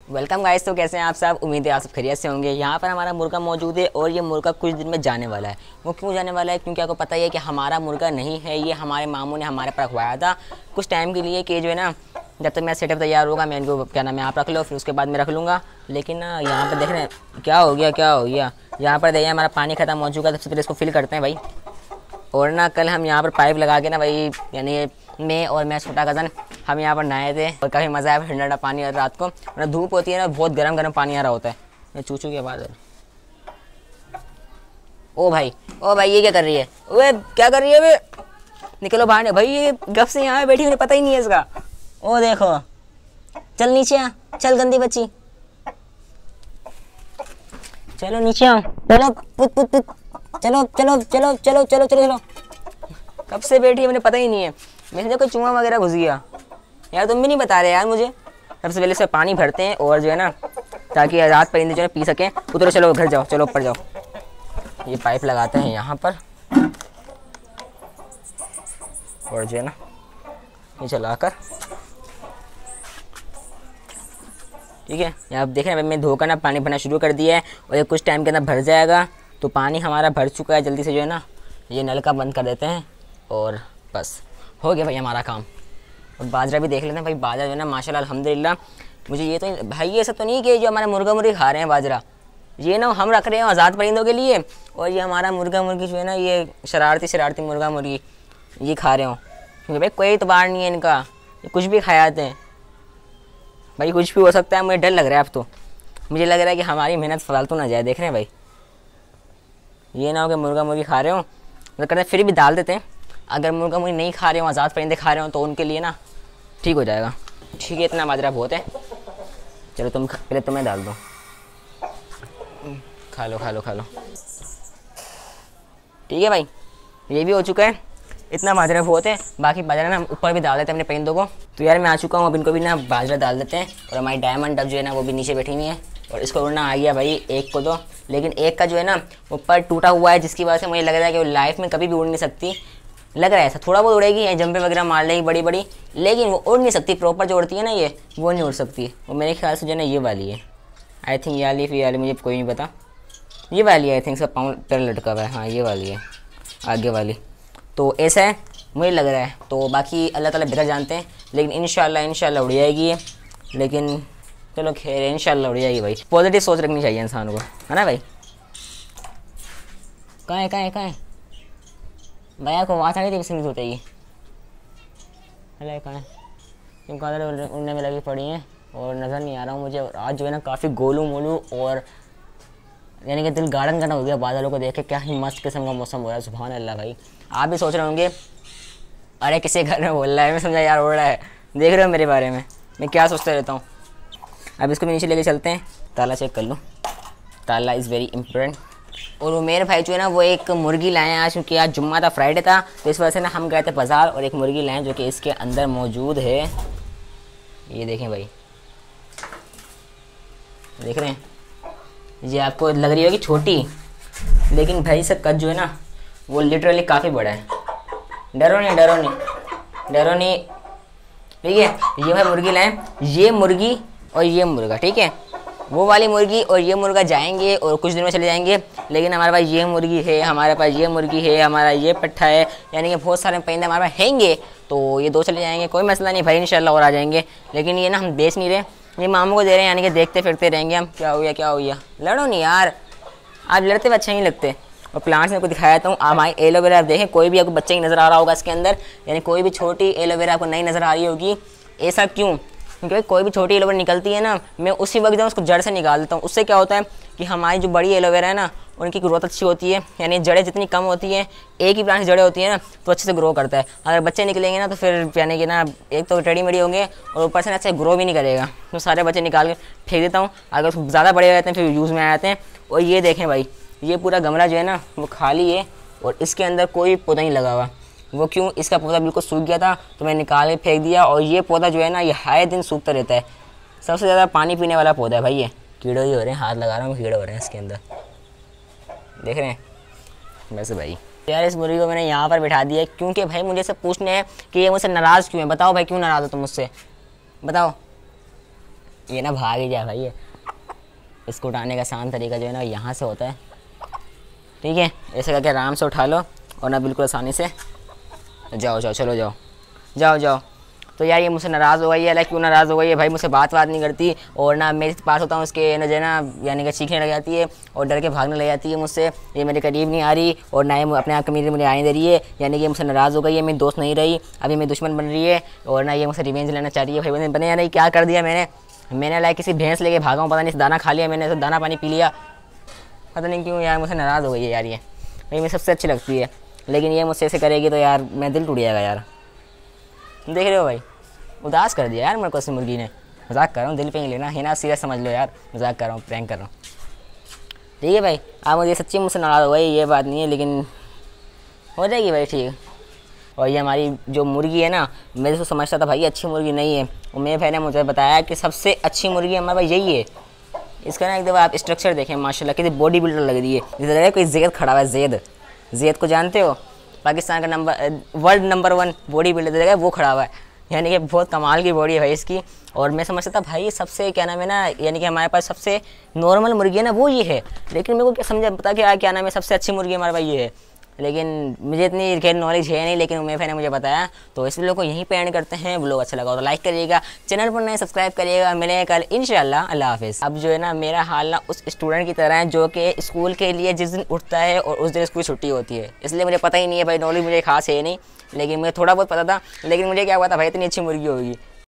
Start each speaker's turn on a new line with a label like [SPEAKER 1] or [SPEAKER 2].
[SPEAKER 1] Welcome guys. तो कैसे हैं आप सब? उम्मीद है आप सब खैरियत से होंगे। यहाँ पर हमारा मुर्गा मौजूद है और ये मुर्गा कुछ दिन में जाने वाला है। वो क्यों जाने वाला है? क्योंकि आपको पता ही है कि हमारा मुर्गा नहीं है, ये हमारे मामू ने हमारे पर रखवाया था कुछ टाइम के लिए कि जो है ना, जब तक मेरा सेटअप तैयार होगा मैं इनको क्या नाम है आप रख लो, फिर उसके बाद मैं रख लूँगा। लेकिन ना यहाँ पर देख रहे हैं क्या हो गया। यहाँ पर देखिए हमारा पानी ख़त्म हो चुका है। सबसे पहले इसको फिल करते हैं भाई। और ना कल हम यहाँ पर पाइप लगा के ना भाई, यानी मैं और मेरा छोटा कज़न हम यहाँ पर नहाए थे और काफ़ी मज़ा आया। ठंडा पानी आ रात को, मतलब धूप होती है ना, बहुत गर्म पानी आ रहा होता है। ये चूचू की आवाज़ है। ओ भाई ये क्या कर रही है? ओए क्या कर रही है? वे निकलो बाहर। भाई ये गप से यहाँ बैठी, मुझे पता ही नहीं है इसका। ओ देखो, चल नीचे आ, चल गंदी बच्ची, चलो नीचे आओ, चलो पुत पुत पुत, चलो चलो चलो चलो चलो चलो चलो। कब से बैठी है मुझे पता ही नहीं है। मैं कोई चूहा वगैरह घुस गया यार, तुम भी नहीं बता रहे यार मुझे। सबसे पहले से पानी भरते हैं और जो है ना, ताकि रात परिंदे जो है पी सकें। उतरो, चलो घर जाओ, चलो ऊपर जाओ। ये पाइप लगाते हैं यहाँ पर और जो है ना ये चलाकर, ठीक है। यहाँ आप देख रहे हैं मैं धोकर ना पानी भरना शुरू कर दिया है और ये कुछ टाइम के अंदर भर जाएगा। तो पानी हमारा भर चुका है। जल्दी से जो है ना ये नल का बंद कर देते हैं और बस हो गया भाई हमारा काम। और बाजरा भी देख लेते हैं भाई। बाजरा जो है ना माशाल्लाह अल्हम्दुलिल्लाह, मुझे ये तो भाई ये सब तो नहीं कि जो हमारे मुर्गा मुर्गी खा रहे हैं बाजरा, ये ना हम रख रहे हैं आज़ाद परिंदों के लिए। और ये हमारा मुर्गा मुर्गी जो है ना, ये शरारती मुर्गा मुर्गी ये खा रहे हो। क्योंकि भाई कोई इतबार नहीं है इनका, ये कुछ भी खा जाते हैं भाई। कुछ भी हो सकता है। मुझे डर लग रहा है अब तो। मुझे लग रहा है कि हमारी मेहनत फालतू ना जाए। देख रहे हैं भाई, ये ना हो कि मुर्गा मुर्गी खा रहे हो तो करते फिर भी डाल देते हैं। अगर मुर्गा मुर्गी नहीं खा रहे हो, आज़ाद परिंदे खा रहे हो, तो उनके लिए ना ठीक हो जाएगा। ठीक है, इतना बाजरा बहुत है। चलो तुम पहले तुम्हें डाल दो, खा लो। ठीक है भाई, ये भी हो चुका है। इतना बाजरा बहुत है। बाकी बाजरा ना ऊपर भी डाल देते हैं अपने परिंदों को। तो यार मैं आ चुका हूँ, अब इनको भी ना बाजरा डाल देते हैं। और हमारी डायमंड डब जो है ना वो भी नीचे बैठी हुई है और इसको उड़ना आ गया भाई एक को तो। लेकिन एक का जो है ना ऊपर टूटा हुआ है, जिसकी वजह से मुझे लग रहा है कि वो लाइफ में कभी भी उड़ नहीं सकती। लग रहा है ऐसा, थोड़ा बहुत उड़ेगी या जंपे वगैरह मार लेगी बड़ी, लेकिन वो उड़ नहीं सकती। प्रॉपर जो उड़ती है ना ये, वो नहीं उड़ सकती। वो मेरे ख्याल से जो है ना ये वाली है, आई थिंक ये वाली, फिर वाली मुझे कोई नहीं पता। ये वाली आई थिंक इसका पाँव पैर लटका हुआ है। हाँ ये वाली है, आगे वाली। तो ऐसा है मुझे लग रहा है। तो बाकी अल्लाह ताला बेहतर जानते हैं। लेकिन इंशाल्लाह उड़ जाएगी ये। लेकिन चलो खैर, इंशाल्लाह उड़ जाएगी भाई। पॉजिटिव सोच रखनी चाहिए इंसान को, है ना भाई। कहाँ है भैया को वहाँ सारी किसने सोचा ये? अरे कहाँ है? क्यों कादर उड़ने में लगी पड़ी हैं और नज़र नहीं आ रहा हूँ मुझे। और आज जो है ना काफ़ी गोलू मोलू और यानी कि दिल गार्डन करना हो गया बादलों को देख के। क्या ही मस्त किस्म का मौसम हो रहा है, सुभान अल्लाह भाई। आप भी सोच रहे होंगे अरे किसी घर में बोल रहा है, मैं समझा यार उड़ रहा है। देख रहे हो मेरे बारे में मैं क्या सोचता रहता हूँ। अब इसको भी नीचे लेके चलते हैं। ताला चेक कर लो, ताला इज़ वेरी इम्पोर्टेंट। और उमेर भाई जो है ना वो एक मुर्गी लाए हैं आज, क्योंकि आज जुम्मा था, फ्राइडे था। तो इस वजह से ना हम गए थे बाज़ार और एक मुर्गी लाए जो कि इसके अंदर मौजूद है। ये देखें भाई, देख रहे हैं? ये आपको लग रही होगी छोटी, लेकिन भाई इसका कद जो है ना वो लिटरली काफ़ी बड़ा है। डरो नहीं। ठीक है, ये भाई मुर्गी लाएं, ये मुर्गी और ये मुर्गा, ठीक है। वो वाली मुर्गी और ये मुर्गा जाएंगे और कुछ दिन में चले जाएंगे। लेकिन हमारे पास ये मुर्गी है, हमारे पास ये मुर्गी है, हमारा ये पट्ठा है, यानी कि बहुत सारे परिंदे हमारे पास हैंगे। तो ये दो चले जाएंगे, कोई मसला नहीं भाई, इंशाल्लाह और आ जाएंगे। लेकिन ये ना हम बेच नहीं रहे, ये मामू को दे रहे हैं, यानी कि देखते फिरते रहेंगे हम। क्या हो गया? लड़ो नहीं यार, आप लड़ते हुए अच्छा नहीं लगते। और प्लांट्स में आपको दिखाया था हूँ, हमारी एलोवेरा आप देखें, कोई भी आपको बच्चा ही नज़र आ रहा होगा इसके अंदर, यानी कोई भी छोटी एलोवेरा आपको नहीं नज़र आ रही होगी। ऐसा क्यों? क्योंकि कोई भी छोटी एलोवेरा निकलती है ना, मैं उसी वक्त उसको जड़ से निकाल देता हूँ। उससे क्या होता है कि हमारी जो बड़ी एलोवेरा है ना उनकी ग्रोथ अच्छी होती है, यानी जड़ें जितनी कम होती हैं, एक ही प्लांट की जड़ें होती हैं ना, तो अच्छे से ग्रो करता है। अगर बच्चे निकलेंगे ना तो फिर यानी कि ना एक तो टेढ़ी मेढ़ी होंगे और ऊपर से ना अच्छे ग्रो भी नहीं करेगा। तो सारे बच्चे निकाल के फेंक देता हूँ। अगर ज़्यादा बड़े हो जाते हैं फिर यूज़ में आ जाते हैं। और ये देखें भाई, ये पूरा गमला जो है ना वो खाली है और इसके अंदर कोई पौधा नहीं लगा हुआ। वो क्यों? इसका पौधा बिल्कुल सूख गया था तो मैं निकाल के फेंक दिया। और ये पौधा जो है ना ये हाय दिन सूखता रहता है। सबसे ज़्यादा पानी पीने वाला पौधा है भाई। ये कीड़े ही हो रहे हैं, हाथ लगा रहा हूँ कीड़े हो रहे हैं इसके अंदर, देख रहे हैं वैसे भाई। यार इस मुर्गी को मैंने यहाँ पर बिठा दिया है क्योंकि भाई मुझे सब पूछने हैं कि ये मुझसे नाराज़ क्यों है। बताओ भाई क्यों नाराज़ हो तुम मुझसे, बताओ। ये ना भाग ही जाए भाई। ये इसको उठाने का आसान तरीका जो है ना यहाँ से होता है, ठीक है। ऐसे करके आराम से उठा लो और ना बिल्कुल आसानी से जाओ जाओ, चलो जाओ जाओ जाओ। तो यार ये मुझसे नाराज़ हो गई है, क्यों नाराज़ हो गई है भाई, मुझसे बात नहीं करती और ना मेरे पास होता हूँ उसके ना जो है ना यानी कि चीखने लग जाती है और डर के भागने लग जाती है मुझसे। ये मेरे करीब नहीं आ रही और ना ही अपने आप को मुझे आने दे रही है, यानी कि मुझसे नाराज़ हो गई है, मेरी दोस्त नहीं रही, अभी मेरी दुश्मन बन रही है और ना ये मुझसे रिवेंज लेना चाह रही है। भाई बने या नहीं, क्या कर दिया मैंने किसी भैंस लेके भागा हूँ, पता नहीं दाना खा लिया मैंने, तो दाना पानी पी लिया, पता नहीं क्यों यार मुझसे नाराज़ हो गई है यार। ये भाई मुझे सबसे अच्छी लगती है, लेकिन ये मुझसे ऐसे करेगी तो यार मैं दिल टूट जाएगा यार। देख रहे हो भाई, उदास कर दिया यार मेरे को इस मुर्गी ने। मजाक कर रहा हूँ, दिल पे नहीं लेना है ना, सीरियस समझ लो यार, मजाक कर रहा हूँ, प्रैंक कर रहा हूँ, ठीक है भाई। आप मुझे सच्ची मुझसे नाराज़ हो गई, ये बात नहीं है, लेकिन हो जाएगी भाई ठीक। और ये हमारी जो मुर्गी है ना, मैं तो समझता था भाई अच्छी मुर्गी नहीं है, और मेरे भाई ने मुझे बताया कि सबसे अच्छी मुर्गी हमारे भाई यही है। इसका ना एकदम आप स्ट्रक्चर देखें माशाल्लाह, किसी बॉडी बिल्डर लग रही है, जैसे लग रहा है कोई जैद खड़ा हुआ है। जैद को जानते हो, पाकिस्तान का वर्ल्ड नंबर 1 बॉडी बिल्डर है, वो खड़ा हुआ है, यानी कि बहुत कमाल की बॉडी है भाई इसकी। और मैं समझता था भाई सबसे क्या नाम है ना, यानी कि हमारे पास सबसे नॉर्मल मुर्गी है ना वो ये है, लेकिन मेरे को क्या समझा पता क्या नाम है, सबसे अच्छी मुर्गी हमारे भाई ये है। लेकिन मुझे इतनी खैर नॉलेज है नहीं, लेकिन मेरे भाई ने मुझे बताया। तो इस वीडियो को यहीं पे एंड करते हैं। व्लॉग अच्छा लगा तो लाइक करिएगा, चैनल पर नए सब्सक्राइब करिएगा। मिलेंगे कल इंशाल्लाह, अल्लाह हाफिज़। अब जो है ना मेरा हाल ना उस स्टूडेंट की तरह है जो कि स्कूल के लिए जिस दिन उठता है और उस दिन स्कूल छुट्टी होती है, इसलिए मुझे पता ही नहीं है भाई, नॉलेज मुझे खास है नहीं, लेकिन मुझे थोड़ा बहुत पता था। लेकिन मुझे क्या हुआ था भाई, इतनी अच्छी मुर्गी होगी।